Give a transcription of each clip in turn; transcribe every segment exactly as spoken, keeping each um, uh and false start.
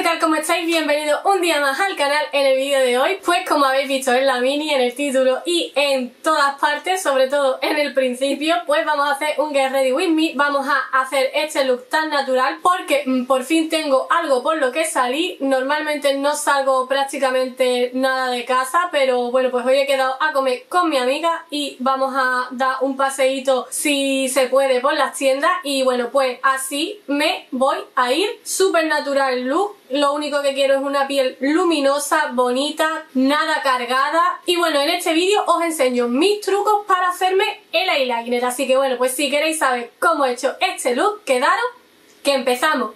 tal? ¿Cómo estáis? Bienvenidos un día más al canal. En el vídeo de hoy, pues como habéis visto en la mini, en el título y en todas partes, sobre todo en el principio, pues vamos a hacer un Get Ready With Me. Vamos a hacer este look tan natural porque mmm, por fin tengo algo por lo que salir. Normalmente no salgo prácticamente nada de casa, pero bueno, pues hoy he quedado a comer con mi amiga y vamos a dar un paseíto si se puede por las tiendas. Y bueno, pues así me voy a ir. Súper natural look. Lo único que quiero es una piel luminosa, bonita, nada cargada. Y bueno, en este vídeo os enseño mis trucos para hacerme el eyeliner. Así que bueno, pues si queréis saber cómo he hecho este look, quedaros que empezamos.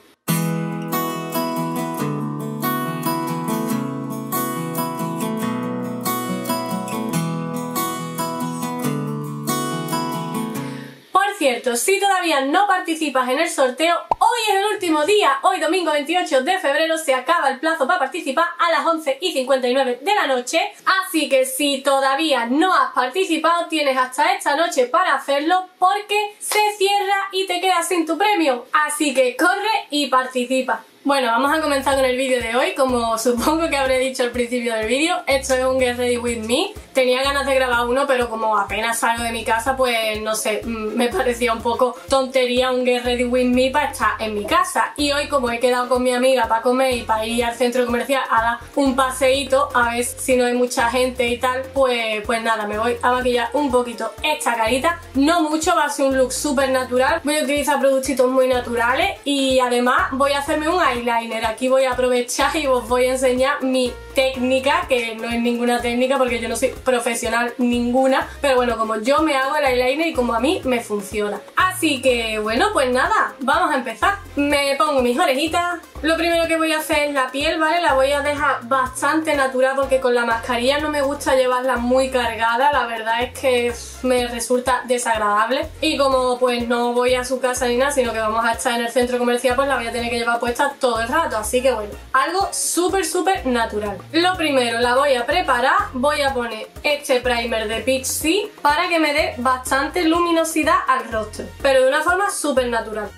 Cierto, si todavía no participas en el sorteo, hoy es el último día. Hoy domingo veintiocho de febrero se acaba el plazo para participar a las once y cincuenta y nueve de la noche, así que si todavía no has participado tienes hasta esta noche para hacerlo porque se cierra y te quedas sin tu premio, así que corre y participa. Bueno, vamos a comenzar con el vídeo de hoy. Como supongo que habré dicho al principio del vídeo, esto es un Get Ready With Me. Tenía ganas de grabar uno, pero como apenas salgo de mi casa, pues no sé, me parecía un poco tontería un Get Ready With Me para estar en mi casa. Y hoy, como he quedado con mi amiga para comer y para ir al centro comercial a dar un paseíto, a ver si no hay mucha gente y tal, pues, pues nada, me voy a maquillar un poquito esta carita. No mucho, va a ser un look súper natural. Voy a utilizar productitos muy naturales y además voy a hacerme un eyeliner. Aquí voy a aprovechar y os voy a enseñar mi técnica, que no es ninguna técnica porque yo no soy profesional ninguna, pero bueno, como yo me hago el eyeliner y como a mí me funciona. Así que bueno, pues nada, vamos a empezar. Me pongo mis orejitas. Lo primero que voy a hacer es la piel, ¿vale? La voy a dejar bastante natural porque con la mascarilla no me gusta llevarla muy cargada, la verdad es que me resulta desagradable. Y como pues no voy a su casa ni nada, sino que vamos a estar en el centro comercial, pues la voy a tener que llevar puesta todo el rato, así que bueno, algo súper súper natural. Lo primero, la voy a preparar, voy a poner este primer de Peach Sea para que me dé bastante luminosidad al rostro, pero de una forma súper natural.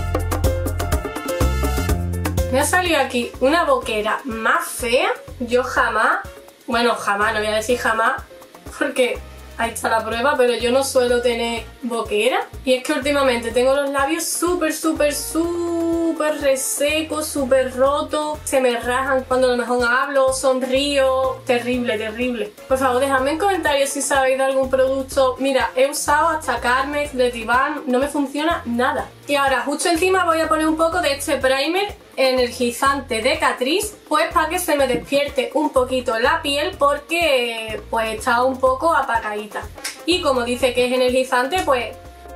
Me ha salido aquí una boquera más fea. Yo jamás, bueno jamás, no voy a decir jamás porque ahí está la prueba, pero yo no suelo tener boquera. Y es que últimamente tengo los labios súper, súper, súper resecos, súper rotos. Se me rajan cuando a lo mejor hablo, sonrío. Terrible, terrible. Por favor, dejadme en comentarios si sabéis de algún producto. Mira, he usado hasta Carmex de Divan, no me funciona nada. Y ahora justo encima voy a poner un poco de este primer energizante de Catrice, pues para que se me despierte un poquito la piel porque pues está un poco apagadita. Y como dice que es energizante, pues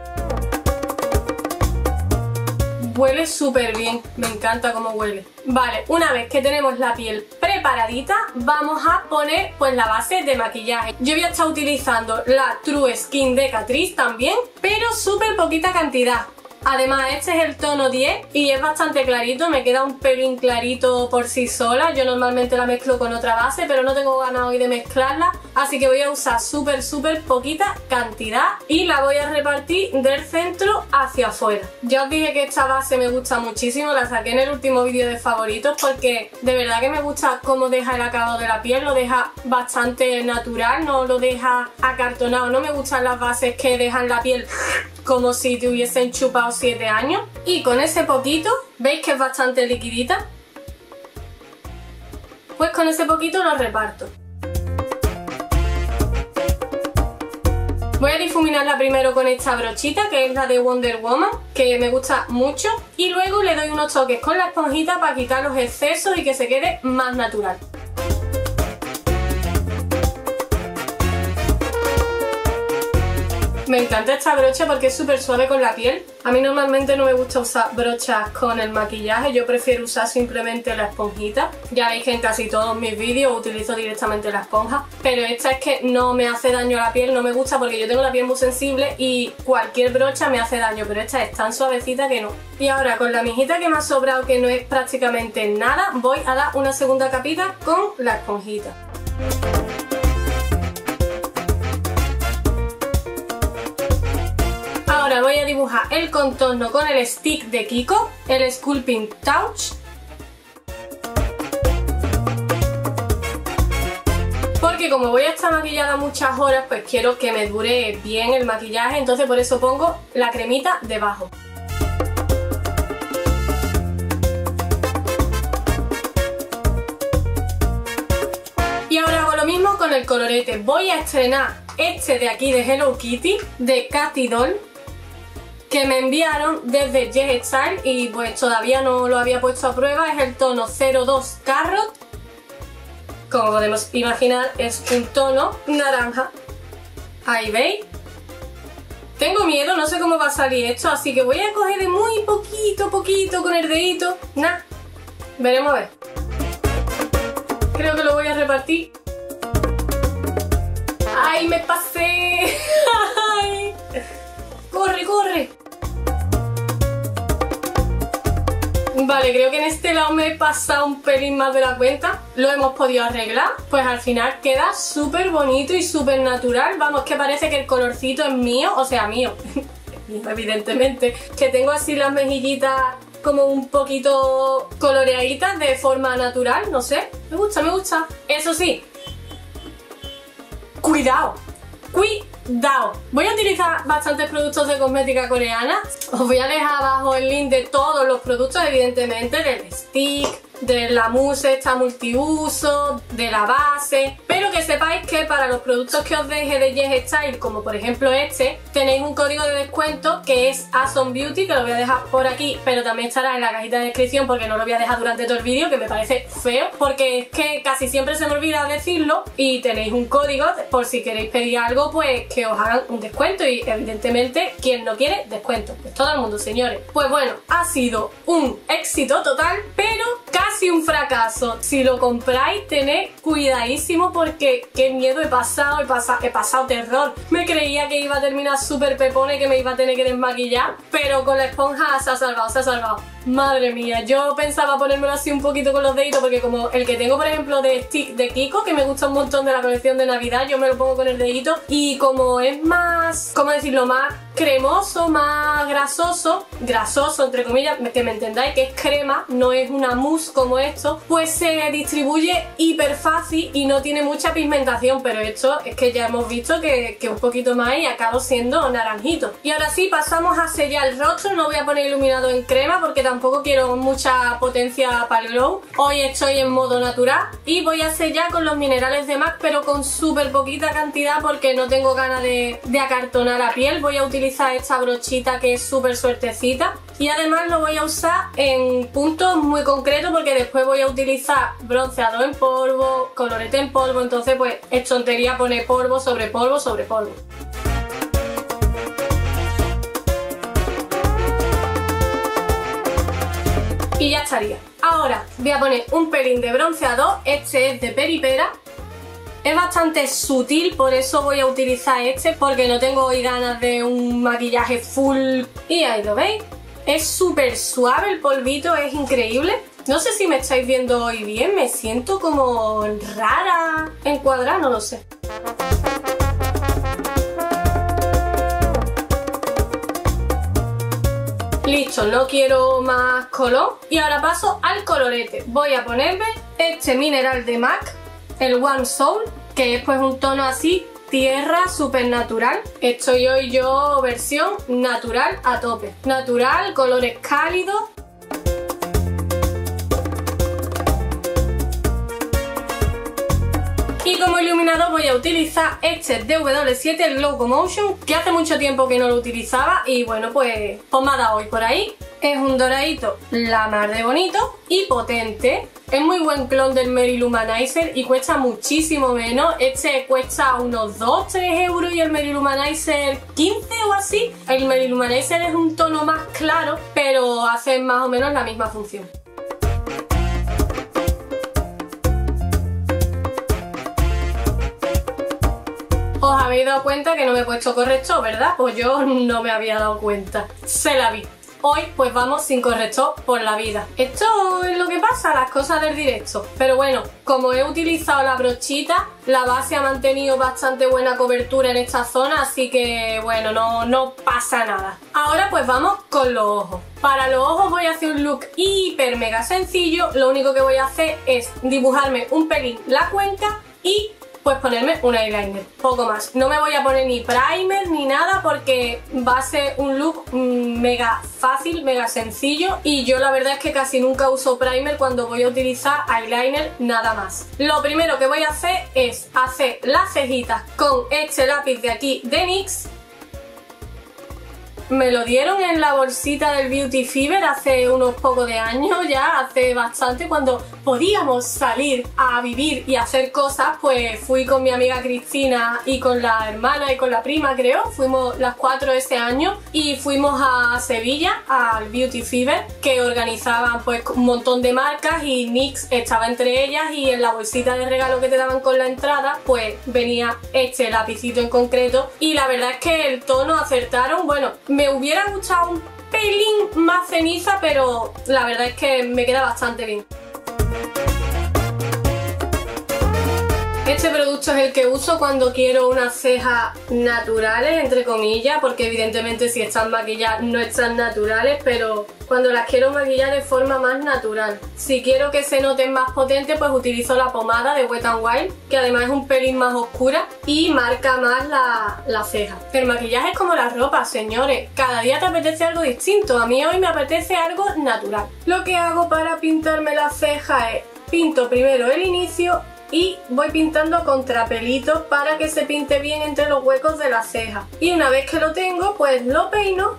huele súper bien, me encanta cómo huele. Vale, una vez que tenemos la piel preparadita, vamos a poner pues la base de maquillaje. Yo voy a estar utilizando la True Skin de Catrice también, pero súper poquita cantidad. Además, este es el tono diez y es bastante clarito, me queda un pelín clarito por sí sola. Yo normalmente la mezclo con otra base, pero no tengo ganas hoy de mezclarla, así que voy a usar súper súper poquita cantidad y la voy a repartir del centro hacia afuera. Ya os dije que esta base me gusta muchísimo, la saqué en el último vídeo de favoritos porque de verdad que me gusta cómo deja el acabado de la piel, lo deja bastante natural, no lo deja acartonado. No me gustan las bases que dejan la piel como si te hubiesen chupado siete años. Y con ese poquito, ¿veis que es bastante liquidita? Pues con ese poquito lo reparto. Voy a difuminarla primero con esta brochita, que es la de Wonder Woman, que me gusta mucho. Y luego le doy unos toques con la esponjita para quitar los excesos y que se quede más natural. Me encanta esta brocha porque es súper suave con la piel. A mí normalmente no me gusta usar brochas con el maquillaje, yo prefiero usar simplemente la esponjita. Ya veis que en casi todos mis vídeos utilizo directamente la esponja, pero esta es que no me hace daño a la piel, no me gusta porque yo tengo la piel muy sensible y cualquier brocha me hace daño, pero esta es tan suavecita que no. Y ahora con la mijita que me ha sobrado, que no es prácticamente nada, voy a dar una segunda capita con la esponjita. Ahora voy a dibujar el contorno con el stick de Kiko, el Sculpting Touch. porque como voy a estar maquillada muchas horas, pues quiero que me dure bien el maquillaje, entonces por eso pongo la cremita debajo. Y ahora hago lo mismo con el colorete. Voy a estrenar este de aquí de Hello Kitty, de Katy Doll, que me enviaron desde Yes Style y pues todavía no lo había puesto a prueba. Es el tono cero dos Carrot. Como podemos imaginar, es un tono naranja. Ahí veis. Tengo miedo, no sé cómo va a salir esto, así que voy a coger de muy poquito, poquito con el dedito. Nah, veremos a ver. Creo que lo voy a repartir. ¡Ay, me pasé! ¡Ay! ¡Corre, corre! Vale, creo que en este lado me he pasado un pelín más de la cuenta. Lo hemos podido arreglar. Pues al final queda súper bonito y súper natural. Vamos, que parece que el colorcito es mío. O sea, mío. Evidentemente. Que tengo así las mejillitas como un poquito coloreaditas de forma natural. No sé. Me gusta, me gusta. Eso sí. Cuidado. Cuidado. Voy a utilizar bastantes productos de cosmética coreana. Os voy a dejar abajo el link de todos los productos, evidentemente, del stick, de la mousse esta multiuso, de la base. Pero que sepáis que para los productos que os deje de Yes Style, como por ejemplo este, tenéis un código de descuento que es Awesome Beauty, que lo voy a dejar por aquí, pero también estará en la cajita de descripción porque no lo voy a dejar durante todo el vídeo, que me parece feo, porque es que casi siempre se me olvida decirlo, y tenéis un código por si queréis pedir algo, pues que os hagan un descuento, y evidentemente quien no quiere descuento, pues todo el mundo, señores. Pues bueno, ha sido un éxito total, pero casi un fracaso. Si lo compráis, tened cuidadísimo porque qué miedo he pasado, he pasado, he pasado terror. Me creía que iba a terminar súper pepona y que me iba a tener que desmaquillar, pero con la esponja se ha salvado, se ha salvado. Madre mía, yo pensaba ponérmelo así un poquito con los deditos, porque como el que tengo por ejemplo de stick de Kiko, que me gusta un montón de la colección de Navidad, yo me lo pongo con el dedito, y como es más, ¿cómo decirlo? Más cremoso, más grasoso, grasoso entre comillas, que me entendáis, que es crema, no es una mousse como esto, pues se distribuye hiper fácil y no tiene mucha pigmentación, pero esto es que ya hemos visto que, que un poquito más y acabo siendo naranjito. Y ahora sí, pasamos a sellar el rostro. No voy a poner iluminado en crema porque tampoco quiero mucha potencia para el glow. Hoy estoy en modo natural y voy a sellar con los minerales de MAC, pero con súper poquita cantidad porque no tengo ganas de, de acartonar la piel. Voy a utilizar esta brochita que es súper suertecita, y además lo voy a usar en puntos muy concretos porque después voy a utilizar bronceador en polvo, colorete en polvo, entonces pues es tontería poner polvo sobre polvo sobre polvo. Y ya estaría. Ahora voy a poner un pelín de bronceador, este es de Peripera. Es bastante sutil, por eso voy a utilizar este, porque no tengo hoy ganas de un maquillaje full. Y ahí lo veis. Es súper suave el polvito, es increíble. No sé si me estáis viendo hoy bien, me siento como rara, encuadrada, no lo sé. Listo, no quiero más color. Y ahora paso al colorete. Voy a ponerme este mineral de MAC, el One Soul, que es pues un tono así, tierra, súper natural. Estoy hoy yo versión natural a tope. Natural, colores cálidos. Y como iluminador voy a utilizar este D W siete, el Glow Commotion, que hace mucho tiempo que no lo utilizaba y bueno, pues os me ha dado hoy por ahí. Es un doradito la mar de bonito y potente. Es muy buen clon del Mary Lou Manizer y cuesta muchísimo menos. Este cuesta unos dos a tres euros y el Mary Lou Manizer quince o así. El Mary Lou Manizer es un tono más claro, pero hace más o menos la misma función. Os habéis dado cuenta que no me he puesto corrector, ¿verdad? Pues yo no me había dado cuenta. Se la vi. Hoy pues vamos sin corrector por la vida. Esto es lo que pasa, las cosas del directo. Pero bueno, como he utilizado la brochita, la base ha mantenido bastante buena cobertura en esta zona, así que bueno, no, no pasa nada. Ahora pues vamos con los ojos. Para los ojos voy a hacer un look hiper mega sencillo. Lo único que voy a hacer es dibujarme un pelín la cuenca y pues ponerme un eyeliner, poco más. No me voy a poner ni primer ni nada porque va a ser un look mmm, mega fácil, mega sencillo, y yo la verdad es que casi nunca uso primer cuando voy a utilizar eyeliner nada más. Lo primero que voy a hacer es hacer las cejitas con este lápiz de aquí de N Y X. Me lo dieron en la bolsita del Beauty Fever hace unos pocos de años ya, hace bastante, cuando podíamos salir a vivir y hacer cosas. Pues fui con mi amiga Cristina y con la hermana y con la prima, creo, fuimos las cuatro ese año y fuimos a Sevilla al Beauty Fever, que organizaban pues un montón de marcas y N Y X estaba entre ellas, y en la bolsita de regalo que te daban con la entrada pues venía este lapicito en concreto, y la verdad es que el tono acertaron. Bueno, me hubiera gustado un pelín más ceniza, pero la verdad es que me queda bastante bien. Este producto es el que uso cuando quiero unas cejas naturales, entre comillas, porque evidentemente si están maquilladas no están naturales, pero cuando las quiero maquillar de forma más natural. Si quiero que se noten más potentes, pues utilizo la pomada de Wet n Wild, que además es un pelín más oscura y marca más la, la ceja. El maquillaje es como la ropa, señores. Cada día te apetece algo distinto. A mí hoy me apetece algo natural. Lo que hago para pintarme la ceja es pinto primero el inicio y voy pintando contrapelitos para que se pinte bien entre los huecos de la ceja. Y una vez que lo tengo, pues lo peino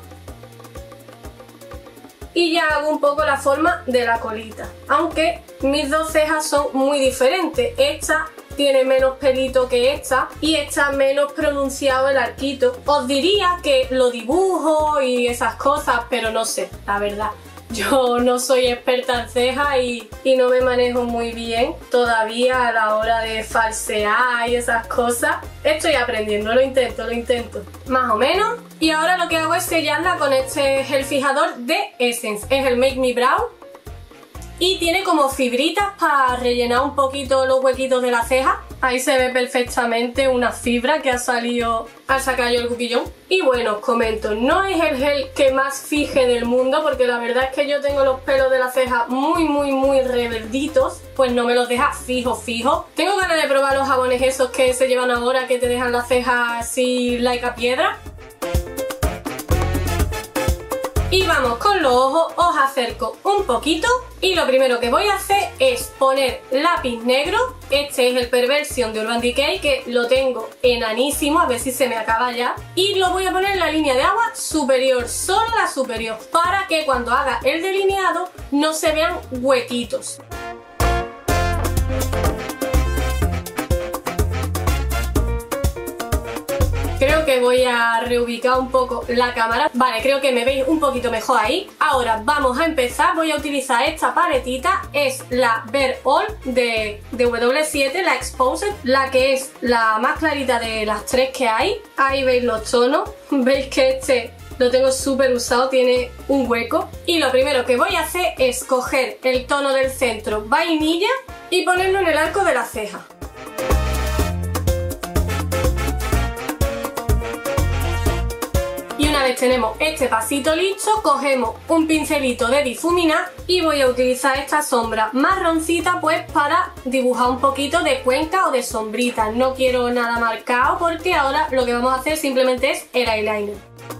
y ya hago un poco la forma de la colita. Aunque mis dos cejas son muy diferentes. Esta tiene menos pelito que esta y esta menos pronunciado el arquito. Os diría que lo dibujo y esas cosas, pero no sé, la verdad. Yo no soy experta en cejas y, y no me manejo muy bien todavía a la hora de falsear y esas cosas. Estoy aprendiendo, lo intento, lo intento. Más o menos. Y ahora lo que hago es sellarla con este gel fijador de Essence. Es el Make Me Brow. Y tiene como fibritas para rellenar un poquito los huequitos de la ceja. Ahí se ve perfectamente una fibra que ha salido al sacar yo el cupillón. Y bueno, os comento, no es el gel que más fije del mundo, porque la verdad es que yo tengo los pelos de la ceja muy muy muy reverditos, pues no me los deja fijo fijo. Tengo ganas de probar los jabones esos que se llevan ahora, que te dejan la ceja así like a piedra. Y vamos con los ojos, os acerco un poquito y lo primero que voy a hacer es poner lápiz negro. Este es el Perversion de Urban Decay, que lo tengo enanísimo, a ver si se me acaba ya. Y lo voy a poner en la línea de agua superior, solo la superior, para que cuando haga el delineado no se vean huequitos. Creo que voy a reubicar un poco la cámara. Vale, creo que me veis un poquito mejor ahí. Ahora vamos a empezar. Voy a utilizar esta paletita. Es la Bare All de, de W siete, la Exposed, la que es la más clarita de las tres que hay. Ahí veis los tonos. Veis que este lo tengo súper usado, tiene un hueco. Y lo primero que voy a hacer es coger el tono del centro, vainilla, y ponerlo en el arco de la ceja. Y una vez tenemos este pasito listo, cogemos un pincelito de difuminar y voy a utilizar esta sombra marroncita pues para dibujar un poquito de cuenca o de sombrita. No quiero nada marcado porque ahora lo que vamos a hacer simplemente es el eyeliner.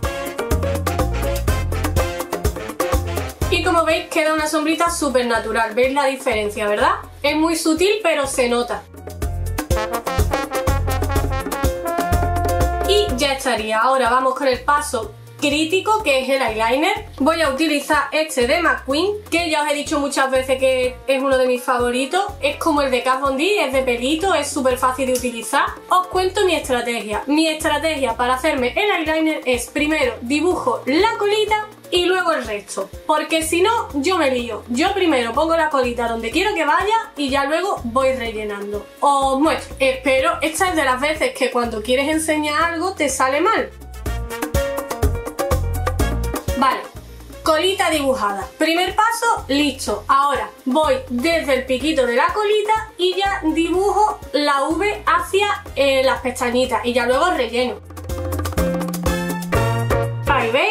Y como veis queda una sombrita súper natural, ¿veis la diferencia, verdad? Es muy sutil pero se nota. Y ya estaría. Ahora vamos con el paso crítico, que es el eyeliner. Voy a utilizar este de McQueen, que ya os he dicho muchas veces que es uno de mis favoritos. Es como el de Kat Von D, es de pelito, es súper fácil de utilizar. Os cuento mi estrategia. Mi estrategia para hacerme el eyeliner es primero dibujo la colita y luego el resto, porque si no yo me lío. Yo primero pongo la colita donde quiero que vaya y ya luego voy rellenando. Os muestro, espero, esta es de las veces que cuando quieres enseñar algo te sale mal. Vale, colita dibujada. Primer paso, listo. Ahora voy desde el piquito de la colita y ya dibujo la V hacia eh, las pestañitas y ya luego relleno. Ahí veis.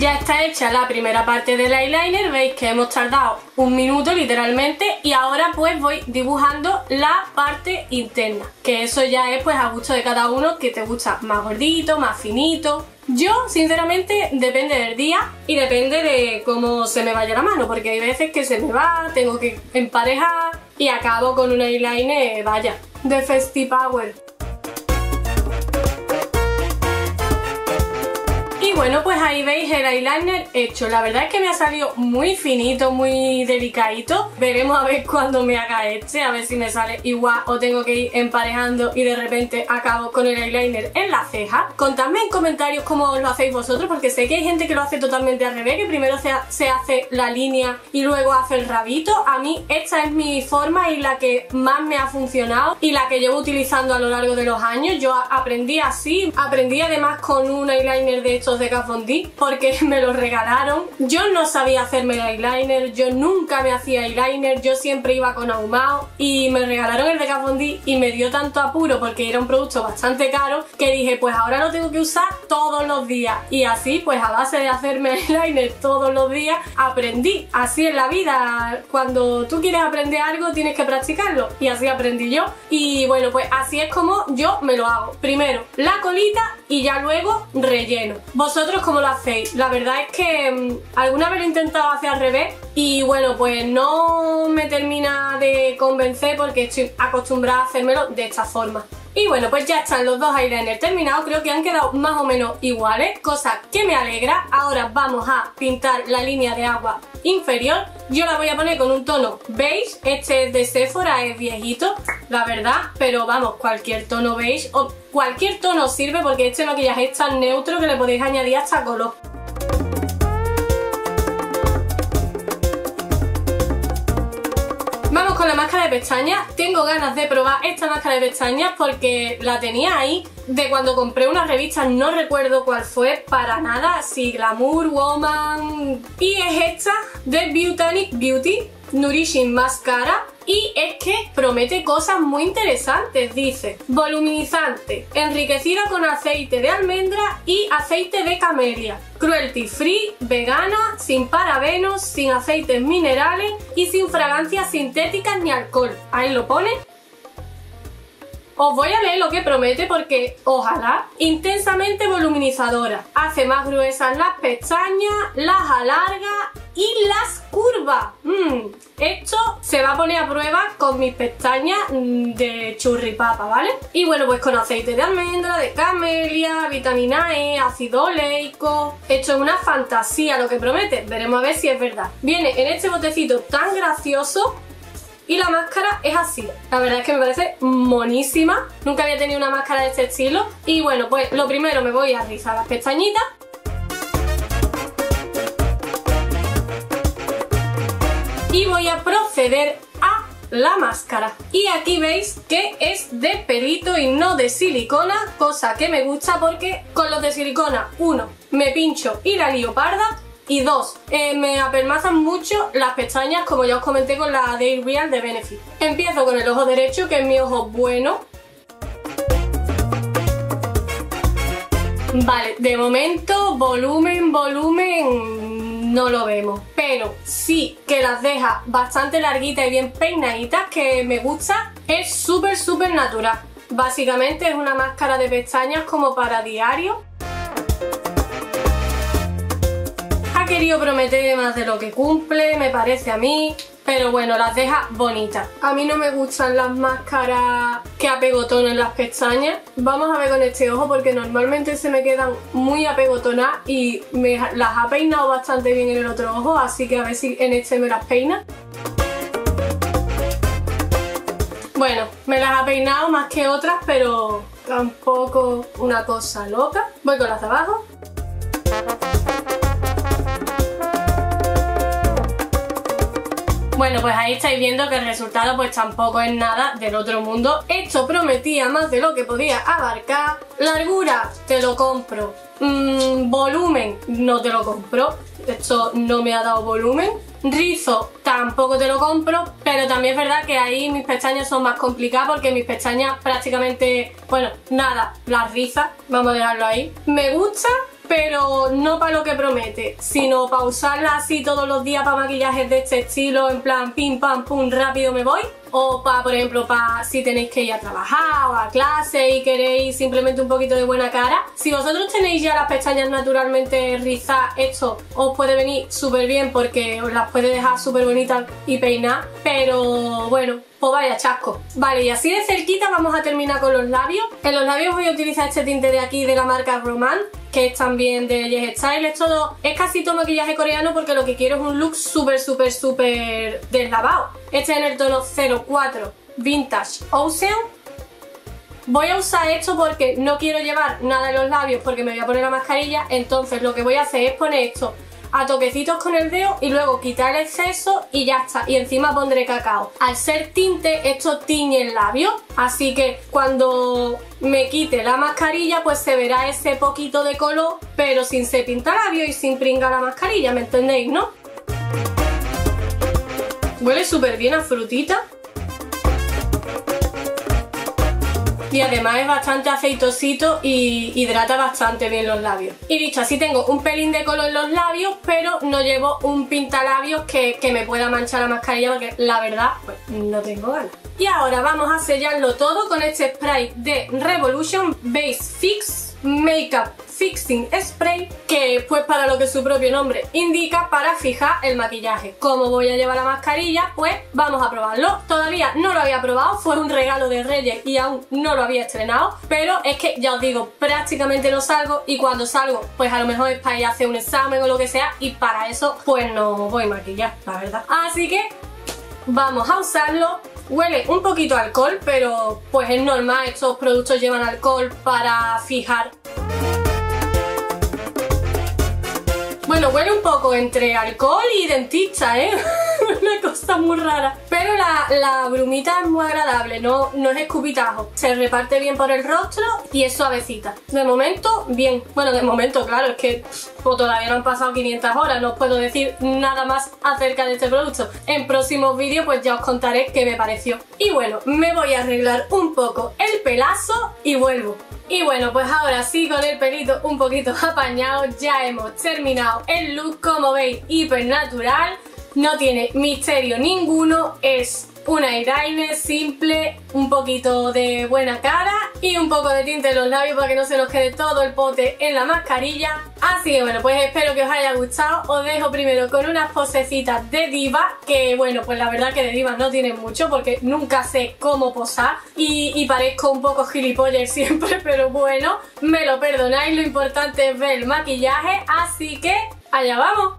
Ya está hecha la primera parte del eyeliner, veis que hemos tardado un minuto literalmente y ahora pues voy dibujando la parte interna, que eso ya es pues a gusto de cada uno, que te gusta más gordito, más finito. Yo sinceramente depende del día y depende de cómo se me vaya la mano, porque hay veces que se me va, tengo que emparejar y acabo con un eyeliner, vaya, de Festipower. Y bueno, pues ahí veis el eyeliner hecho. La verdad es que me ha salido muy finito, muy delicadito. Veremos a ver cuando me haga este, a ver si me sale igual o tengo que ir emparejando y de repente acabo con el eyeliner en la ceja. Contadme en comentarios cómo lo hacéis vosotros, porque sé que hay gente que lo hace totalmente al revés, que primero se, se hace la línea y luego hace el rabito. A mí esta es mi forma y la que más me ha funcionado y la que llevo utilizando a lo largo de los años. Yo aprendí así, aprendí además con un eyeliner de estos de Kat Von D porque me lo regalaron. Yo no sabía hacerme el eyeliner, yo nunca me hacía eyeliner, yo siempre iba con ahumado y me regalaron el de Kat Von D y me dio tanto apuro porque era un producto bastante caro que dije pues ahora lo tengo que usar todos los días y así pues a base de hacerme eyeliner todos los días aprendí. Así en la vida, cuando tú quieres aprender algo tienes que practicarlo y así aprendí yo y bueno pues así es como yo me lo hago. Primero la colita y ya luego relleno. ¿Vosotros cómo lo hacéis? La verdad es que mmm, alguna vez lo he intentado hacer al revés y bueno pues no me termina de convencer porque estoy acostumbrada a hacérmelo de esta forma. Y bueno, pues ya están los dos eyeliners terminados, creo que han quedado más o menos iguales, cosa que me alegra. Ahora vamos a pintar la línea de agua inferior. Yo la voy a poner con un tono beige, este es de Sephora, es viejito, la verdad, pero vamos, cualquier tono beige o cualquier tono sirve porque este maquillaje es tan neutro que le podéis añadir hasta color. Vamos con la máscara de pestañas. Tengo ganas de probar esta máscara de pestañas porque la tenía ahí de cuando compré una revista, no recuerdo cuál fue para nada, si Glamour Woman, y es esta de Botanic Beauty Nourishing Mascara y es que promete cosas muy interesantes. Dice voluminizante, enriquecida con aceite de almendra y aceite de camelia, cruelty free, vegana, sin parabenos, sin aceites minerales y sin fragancias sintéticas ni alcohol. Ahí lo pone. Os voy a leer lo que promete porque ojalá. Intensamente voluminizadora, hace más gruesas las pestañas, las alarga y las curva. Mm, esto se va a poner a prueba con mis pestañas de churripapa, ¿vale? Y bueno, pues con aceite de almendra, de camelia, vitamina E, ácido oleico. Esto es una fantasía lo que promete. Veremos a ver si es verdad. Viene en este botecito tan gracioso. Y la máscara es así, la verdad es que me parece monísima, nunca había tenido una máscara de este estilo. Y bueno, pues lo primero me voy a rizar las pestañitas. Y voy a proceder a la máscara. Y aquí veis que es de pelito y no de silicona, cosa que me gusta porque con los de silicona, uno, me pincho y la lío parda. Y dos, eh, me apelmazan mucho las pestañas, como ya os comenté con la Day Real de Benefit. Empiezo con el ojo derecho, que es mi ojo bueno. Vale, de momento volumen, volumen no lo vemos, pero sí que las deja bastante larguitas y bien peinaditas, que me gusta. Es súper súper natural. Básicamente es una máscara de pestañas como para diario. Querido prometer más de lo que cumple, me parece a mí, pero bueno, las deja bonitas. A mí no me gustan las máscaras que apegotonan las pestañas. Vamos a ver con este ojo porque normalmente se me quedan muy apegotonadas y me las ha peinado bastante bien en el otro ojo, así que a ver si en este me las peina. Bueno, me las ha peinado más que otras, pero tampoco una cosa loca. Voy con las de abajo. Bueno, pues ahí estáis viendo que el resultado pues tampoco es nada del otro mundo. Esto prometía más de lo que podía abarcar. Largura, te lo compro. Mm, volumen, no te lo compro. Esto no me ha dado volumen. Rizo, tampoco te lo compro. Pero también es verdad que ahí mis pestañas son más complicadas porque mis pestañas prácticamente, bueno, nada, las rizas. Vamos a dejarlo ahí. Me gusta, pero no para lo que promete, sino para usarla así todos los días para maquillajes de este estilo, en plan pim pam pum, rápido me voy. O para, por ejemplo, para si tenéis que ir a trabajar o a clase y queréis simplemente un poquito de buena cara. Si vosotros tenéis ya las pestañas naturalmente rizadas, esto os puede venir súper bien porque os las puede dejar súper bonitas y peinar. Pero bueno, pues vaya chasco. Vale, y así de cerquita vamos a terminar con los labios. En los labios voy a utilizar este tinte de aquí de la marca Roman, que es también de Yes Style. Es todo, es casi todo maquillaje coreano porque lo que quiero es un look súper, súper, súper deslavado. Este es en el tono cero cuatro Vintage Ocean. Voy a usar esto porque no quiero llevar nada en los labios porque me voy a poner la mascarilla. Entonces lo que voy a hacer es poner esto a toquecitos con el dedo y luego quitar el exceso y ya está. Y encima pondré cacao. Al ser tinte, esto tiñe el labio, así que cuando me quite la mascarilla pues se verá ese poquito de color, pero sin ser pintalabio y sin pringar la mascarilla, ¿me entendéis, no? Huele súper bien a frutita. Y además es bastante aceitosito y hidrata bastante bien los labios. Y dicho así, tengo un pelín de color en los labios, pero no llevo un pintalabios que, que me pueda manchar la mascarilla porque la verdad, pues no tengo ganas. Y ahora vamos a sellarlo todo con este spray de Revolution Base Fix Makeup Fixing Spray, que pues para lo que su propio nombre indica, para fijar el maquillaje. Como voy a llevar la mascarilla, pues vamos a probarlo. Todavía no lo había probado, fue un regalo de Reyes y aún no lo había estrenado, pero es que ya os digo, prácticamente no salgo y cuando salgo pues a lo mejor es para ir a hacer un examen o lo que sea y para eso pues no voy a maquillar, la verdad. Así que vamos a usarlo. Huele un poquito a alcohol, pero pues es normal, estos productos llevan alcohol para fijar. Bueno, huele un poco entre alcohol y dentista, ¿eh? Una cosa muy rara. Pero la, la brumita es muy agradable, no, no es escupitajo. Se reparte bien por el rostro y es suavecita. De momento, bien. Bueno, de momento, claro, es que pues, todavía no han pasado quinientas horas. No os puedo decir nada más acerca de este producto. En próximos vídeos pues ya os contaré qué me pareció. Y bueno, me voy a arreglar un poco el pelazo y vuelvo. Y bueno, pues ahora sí, con el pelito un poquito apañado, ya hemos terminado el look. Como veis, hiper natural, no tiene misterio ninguno, es un eyeliner simple, un poquito de buena cara y un poco de tinte en los labios para que no se nos quede todo el pote en la mascarilla. Así que bueno, pues espero que os haya gustado. Os dejo primero con unas posecitas de diva, que bueno, pues la verdad que de diva no tienen mucho porque nunca sé cómo posar y, y parezco un poco gilipollas siempre, pero bueno, me lo perdonáis, lo importante es ver el maquillaje, así que allá vamos.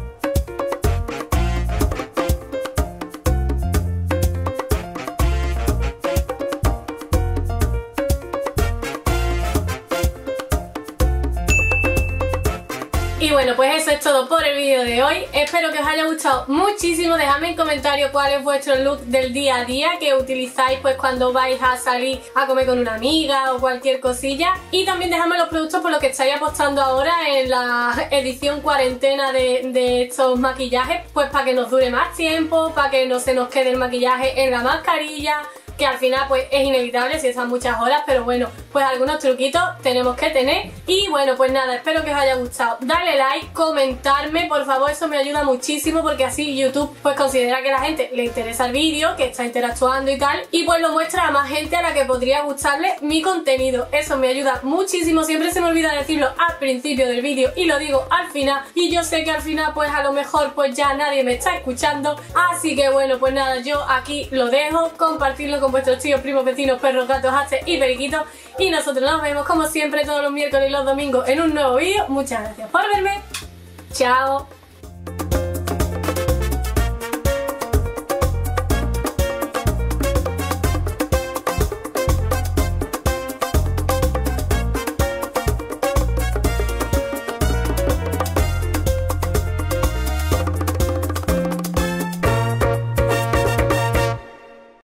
Y bueno, pues eso es todo por el vídeo de hoy. Espero que os haya gustado muchísimo. Dejadme en comentarios cuál es vuestro look del día a día que utilizáis pues cuando vais a salir a comer con una amiga o cualquier cosilla. Y también dejadme los productos por los que estáis apostando ahora en la edición cuarentena de, de estos maquillajes, pues para que nos dure más tiempo, para que no se nos quede el maquillaje en la mascarilla, que al final pues es inevitable si están muchas horas, pero bueno, pues algunos truquitos tenemos que tener. Y bueno, pues nada, espero que os haya gustado. Dale like, comentarme, por favor, eso me ayuda muchísimo porque así YouTube pues considera que a la gente le interesa el vídeo, que está interactuando y tal, y pues lo muestra a más gente a la que podría gustarle mi contenido. Eso me ayuda muchísimo, siempre se me olvida decirlo al principio del vídeo y lo digo al final, y yo sé que al final pues a lo mejor pues ya nadie me está escuchando, así que bueno, pues nada, yo aquí lo dejo, compartirlo con vuestros tíos, primos, vecinos, perros, gatos, haces y periquitos, y nosotros nos vemos como siempre todos los miércoles y los domingos en un nuevo vídeo. Muchas gracias por verme, chao.